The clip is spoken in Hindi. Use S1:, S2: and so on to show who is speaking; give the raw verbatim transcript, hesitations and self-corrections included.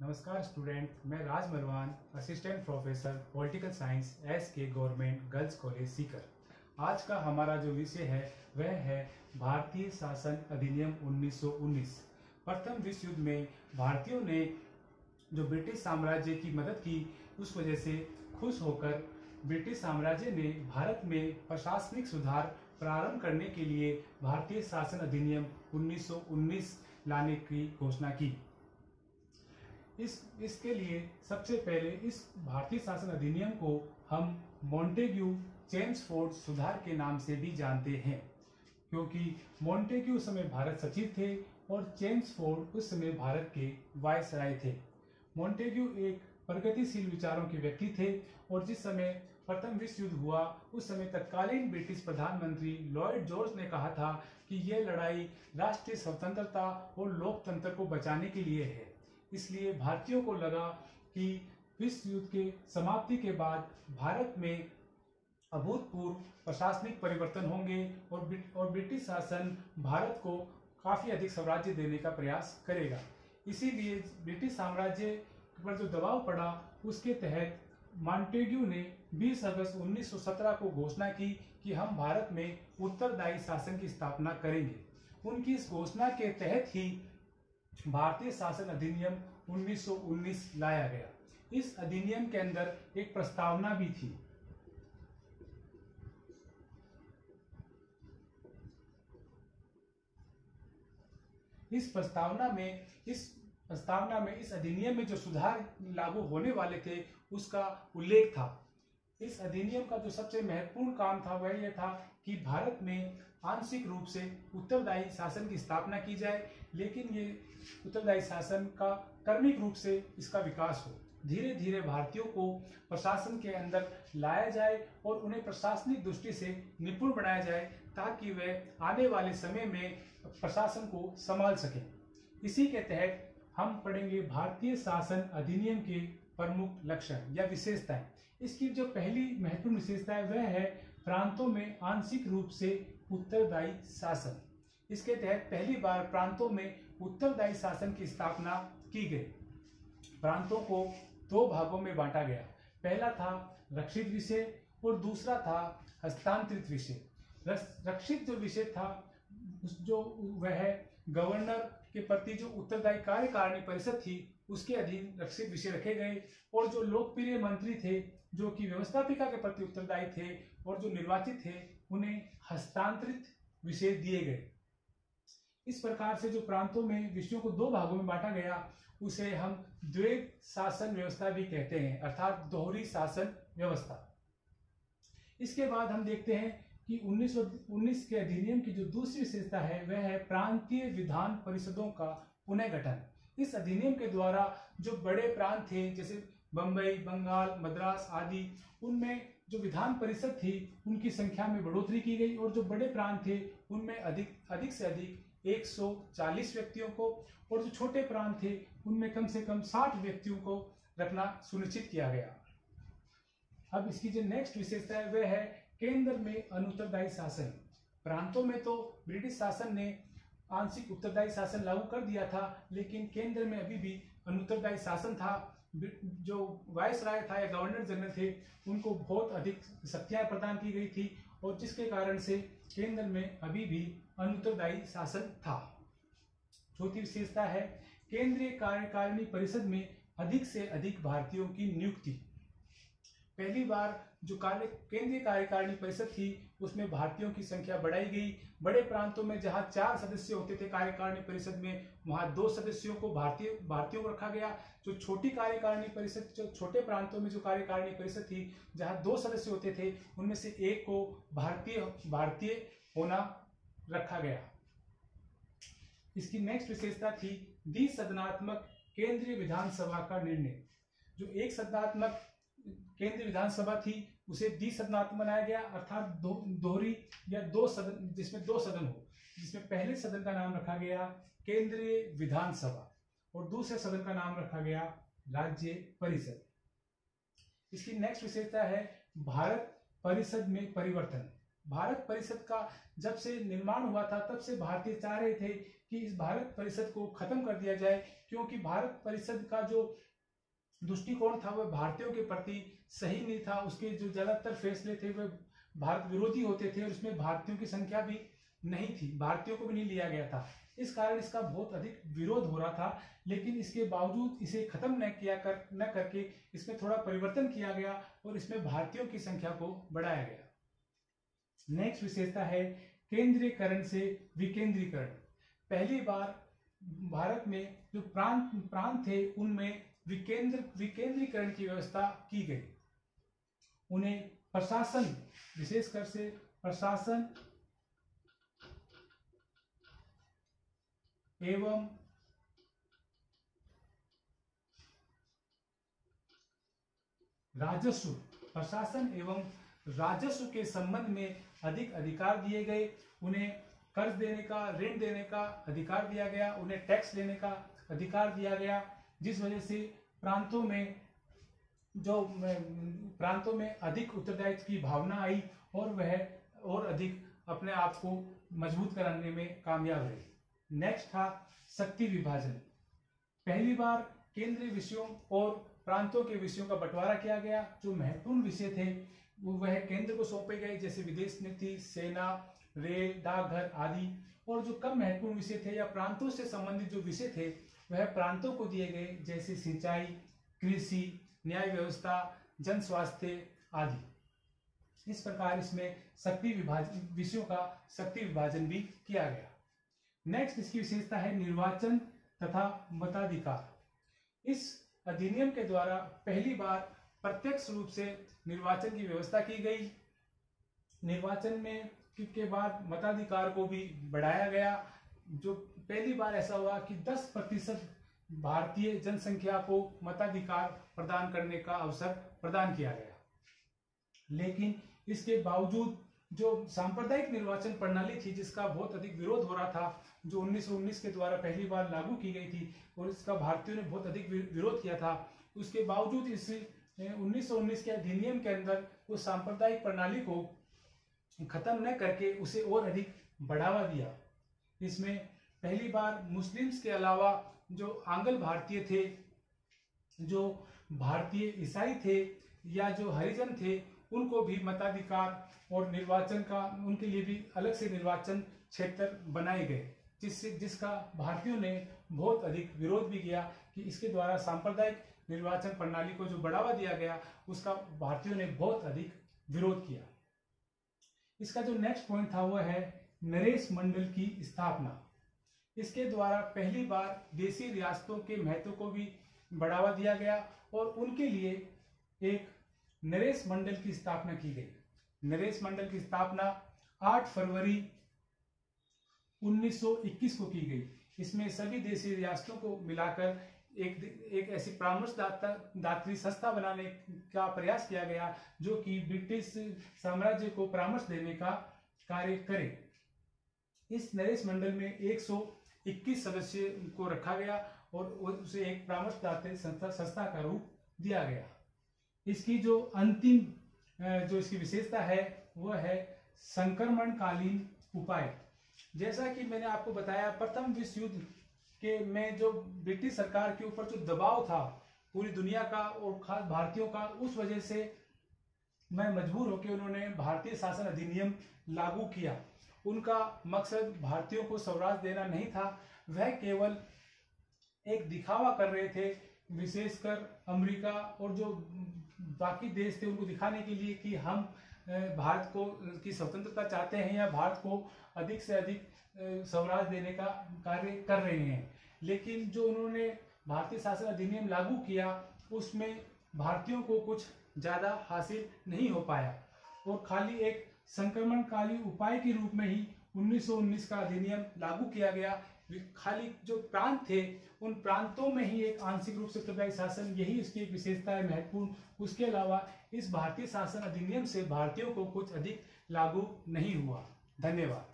S1: नमस्कार स्टूडेंट, मैं Raj Marwan, assistant professor political science S K government girls college Sikar. आज का हमारा जो विषय है वह है भारतीय शासन अधिनियम उन्नीस सौ उन्नीस। प्रथम विश्व युद्ध में भारतीयों ने जो ब्रिटिश साम्राज्य की मदद की, उस वजह से खुश होकर ब्रिटिश साम्राज्य ने भारत में प्रशासनिक सुधार प्रारंभ करने के लिए भारतीय शासन अधिनियम उन्नीस सौ उन्नीस लाने की घोषणा की। इस इसके लिए सबसे पहले इस भारतीय शासन अधिनियम को हम मॉन्टेग्यू चेम्सफोर्ड सुधार के नाम से भी जानते हैं, क्योंकि मॉन्टेग्यू उस समय भारत सचिव थे और चेम्सफोर्ड उस समय भारत के वायसराय थे। मॉन्टेग्यू एक प्रगतिशील विचारों के व्यक्ति थे और जिस समय प्रथम विश्व युद्ध हुआ उस समय तत्कालीन ब्रिटिश प्रधानमंत्री लॉयड जॉर्ज ने कहा था कि यह लड़ाई राष्ट्रीय स्वतंत्रता और लोकतंत्र को बचाने के लिए है। इसलिए भारतीयों को लगा कि विश्व युद्ध के समाप्ति के बाद भारत में अभूतपूर्व प्रशासनिक परिवर्तन होंगे और और ब्रिटिश शासन भारत को काफी अधिक साम्राज्य देने का प्रयास करेगा। इसीलिए ब्रिटिश साम्राज्य पर जो दबाव पड़ा, उसके तहत मॉन्टेग्यू ने बीस अगस्त उन्नीस सौ सत्रह को घोषणा की कि हम भारत में उत्तरदायी शासन की स्थापना करेंगे। उनकी इस घोषणा के तहत ही भारतीय शासन अधिनियम उन्नीस सौ उन्नीस लाया गया। इस अधिनियम के अंदर एक प्रस्तावना भी थी। इस प्रस्तावना में इस प्रस्तावना में इस अधिनियम में जो सुधार लागू होने वाले थे उसका उल्लेख था। इस अधिनियम का जो सबसे महत्वपूर्ण काम था वह यह था कि भारत में आंशिक रूप से उत्तरदायी शासन की स्थापना की जाए, लेकिन ये उत्तरदायी शासन का क्रमिक रूप से इसका विकास हो। धीरे धीरे भारतीयों को प्रशासन के अंदर लाया जाए और उन्हें प्रशासनिक दृष्टि से निपुण बनाया जाए, ताकि वे आने वाले समय में प्रशासन को संभाल सकें। इसी के तहत हम पढ़ेंगे भारतीय शासन अधिनियम के प्रमुख लक्षण या विशेषताएं। इसकी जो पहली महत्वपूर्ण विशेषता है वह है प्रांतों में आंशिक रूप से उत्तरदायी शासन। इसके तहत पहली बार प्रांतों में उत्तरदायी शासन की स्थापना की गई। प्रांतों को दो भागों में बांटा गया। पहला था रक्षित विषय और दूसरा था हस्तांतरित विषय। रक्षित जो विषय था जो वह गवर्नर के प्रति जो उत्तरदायी कार्यकारिणी परिषद थी उसके अधीन रक्षित विषय रखे गए, और जो लोकप्रिय मंत्री थे जो कि व्यवस्थापिका के प्रति उत्तरदायी थे और जो निर्वाचित थे उन्हें हस्तांतरित विषय दिए गए। इस प्रकार से जो प्रांतों में विषयों को दो भागों में बांटा गया उसे हम द्वैध शासन व्यवस्था भी कहते हैं, अर्थात दोहरी शासन व्यवस्था। इसके बाद हम देखते हैं कि उन्नीस सौ उन्नीस के अधिनियम की जो दूसरी विशेषता है वह है प्रांतीय विधान परिषदों का पुनः गठन। इस अधिनियम के द्वारा जो बड़े प्रांत थे जैसे बंबई, बंगाल, मद्रास आदि, उनमें जो विधान परिषद थी उनकी संख्या में बढ़ोतरी की गई और जो बड़े प्रांत थे उनमें अधिक अधिक से अधिक एक सौ चालीस व्यक्तियों को और जो छोटे प्रांत थे उनमें कम से कम साठ व्यक्तियों को रखना सुनिश्चित किया गया। अब इसकी जो नेक्स्ट विशेषता है वह है केंद्र में अनुत्तरदायी शासन। प्रांतों में तो ब्रिटिश शासन ने आंशिक उत्तरदायी शासन लागू कर दिया था, लेकिन केंद्र में अभी भी अनुत्तरदायी शासन था। जो वायसराय था या गवर्नर जनरल थे उनको बहुत अधिक शक्तियां प्रदान की गई थी और जिसके कारण से केंद्र में अभी भी अनुत्तरदायी शासन था। चौथी विशेषता है केंद्रीय कार्यकारिणी परिषद में अधिक से अधिक भारतीयों की नियुक्ति। पहली बार जो कार्य केंद्रीय कार्यकारिणी परिषद थी उसमें भारतीयों की संख्या बढ़ाई गई। बड़े प्रांतों में जहां चार सदस्य होते थे कार्यकारिणी परिषद में, वहां दो सदस्यों को भारतीय भारतीयों को रखा गया। जो छोटी कार्यकारिणी परिषद, जो छोटे प्रांतों में जो कार्यकारिणी परिषद थी जहां दो सदस्य होते थे, उनमें से एक को भारतीय भारतीय होना रखा गया। इसकी नेक्स्ट विशेषता थी द्विसदनात्मक केंद्रीय विधानसभा का निर्णय। जो एक सदनात्मक केंद्रीय विधानसभा थी उसे द्विसदनात्मक बनाया गया, अर्थात दो दोहरी या दो सदन, जिसमें दो सदन हो, जिसमें पहले सदन का नाम रखा गया केंद्रीय विधानसभा और दूसरे सदन का नाम रखा गया राज्य परिषद। इसकी नेक्स्ट विशेषता है भारत परिषद में परिवर्तन। भारत परिषद का जब से निर्माण हुआ था तब से भारतीय चाह रहे थे कि इस भारत परिषद को खत्म कर दिया जाए, क्योंकि भारत परिषद का जो दृष्टिकोण था वह भारतीयों के प्रति सही नहीं था। उसके जो ज्यादातर फैसले थे वह भारत विरोधी होते थे और उसमें भारतीयों की संख्या भी नहीं थी, भारतीयों को भी नहीं लिया गया था। इस कारण इसका बहुत अधिक विरोध हो रहा था, लेकिन इसके बावजूद इसे खत्म न किया कर न करके इसमें थोड़ा परिवर्तन किया गया और इसमें भारतीयों की संख्या को बढ़ाया गया। नेक्स्ट विशेषता है केंद्रीकरण से विकेंद्रीकरण। पहली बार भारत में जो प्रांत प्रांत थे उनमें विकेंद्र विकेंद्रीकरण की व्यवस्था की गई। उन्हें प्रशासन, विशेषकर से प्रशासन एवं राजस्व प्रशासन एवं राजस्व के संबंध में अधिक अधिकार दिए गए। उन्हें कर्ज देने का, ऋण देने का अधिकार दिया गया, उन्हें टैक्स लेने का अधिकार दिया गया, जिस वजह से प्रांतों में जो प्रांतों में अधिक उत्तरदायित्व की भावना आई और वह और अधिक अपने आप को मजबूत कराने में कामयाब रहे। नेक्स्ट था शक्ति विभाजन। पहली बार केंद्रीय विषयों और प्रांतों के विषयों का बंटवारा किया गया। जो महत्वपूर्ण विषय थे वो वह केंद्र को सौंपे गए, जैसे विदेश नीति, सेना, रेल, डाकघर आदि, और जो कम महत्वपूर्ण विषय थे या प्रांतों से संबंधित जो विषय थे वह प्रांतों को दिए गए, जैसे सिंचाई, कृषि, न्याय व्यवस्था, जन स्वास्थ्य आदि। इस प्रकार इसमें शक्ति विभाजन विषयों का शक्ति विभाजन भी किया गया। नेक्स्ट इसकी विशेषता है निर्वाचन तथा मताधिकार। इस अधिनियम के द्वारा पहली बार प्रत्यक्ष रूप से निर्वाचन की व्यवस्था की गई। निर्वाचन में के बाद मताधिकार को भी बढ़ाया गया। जो पहली बार ऐसा हुआ कि दस प्रतिशत भारतीय जनसंख्या को मताधिकार प्रदान करने का अवसर प्रदान किया गया। लेकिन इसके बावजूद जो सांप्रदायिक निर्वाचन प्रणाली थी जिसका बहुत अधिक विरोध हो रहा था, जो उन्नीस सौ उन्नीस के द्वारा पहली बार लागू की गई थी और इसका भारतीयों ने बहुत अधिक विरोध किया था, उसके बावजूद इस उन्नीस सौ उन्नीस के अधिनियम के अंदर उस सांप्रदायिक प्रणाली को खत्म न करके उसे और अधिक बढ़ावा दिया। इसमें पहली बार मुस्लिम्स के अलावा जो आंग्ल भारतीय थे, जो भारतीय ईसाई थे या जो हरिजन थे, उनको भी मताधिकार और निर्वाचन का उनके लिए भी अलग से निर्वाचन क्षेत्र बनाए गए, जिससे जिसका भारतीयों ने बहुत अधिक विरोध भी किया कि इसके द्वारा सांप्रदायिक निर्वाचन प्रणाली को जो बढ़ावा दिया गया उसका भारतीयों ने बहुत अधिक विरोध किया। इसका जो नेक्स्ट पॉइंट था वह है नरेश मंडल की स्थापना। इसके द्वारा पहली बार देशी रियासतों के महत्व को भी बढ़ावा दिया गया और उनके लिए एक नरेश मंडल की स्थापना की गई। नरेश मंडल की स्थापना आठ फरवरी उन्नीस सौ इक्कीस को की गई। इसमें सभी देशी रियासतों को मिलाकर एक एक ऐसी परामर्शदाता दात्री संस्था बनाने का प्रयास किया गया जो कि ब्रिटिश साम्राज्य को परामर्श देने का कार्य करे। इस नरेश मंडल में एक सौ इक्कीस सदस्य को रखा गया और उसे एक परामर्शदाता संस्था संस्था का रूप दिया गया। इसकी जो अंतिम जो इसकी विशेषता है वह है संक्रमणकालीन उपाय। जैसा कि मैंने आपको बताया, प्रथम विश्व युद्ध के में जो ब्रिटिश सरकार के ऊपर जो दबाव था पूरी दुनिया का और खास भारतीयों का, उस वजह से मैं मजबूर होकर उन्होंने भारतीय शासन अधिनियम लागू किया। उनका मकसद भारतीयों को स्वराज देना नहीं था, वह केवल एक दिखावा कर रहे थे, विशेषकर अमेरिका और जो बाकी देश थे उनको दिखाने के लिए कि हम भारत को की स्वतंत्रता चाहते हैं या भारत को अधिक से अधिक स्वराज देने का कार्य कर रहे हैं। लेकिन जो उन्होंने भारतीय शासन अधिनियम लागू किया उसमें भारतीयों को कुछ ज़्यादा हासिल नहीं हो पाया और खाली एक संक्रमणकालीन उपाय के रूप में ही उन्नीस सौ उन्नीस का अधिनियम लागू किया गया। खाली जो प्रांत थे उन प्रांतों में ही एक आंशिक रूप से उत्तरदायी शासन, यही इसकी एक विशेषता है महत्वपूर्ण। उसके अलावा इस भारतीय शासन अधिनियम से भारतीयों को कुछ अधिक लागू नहीं हुआ। धन्यवाद।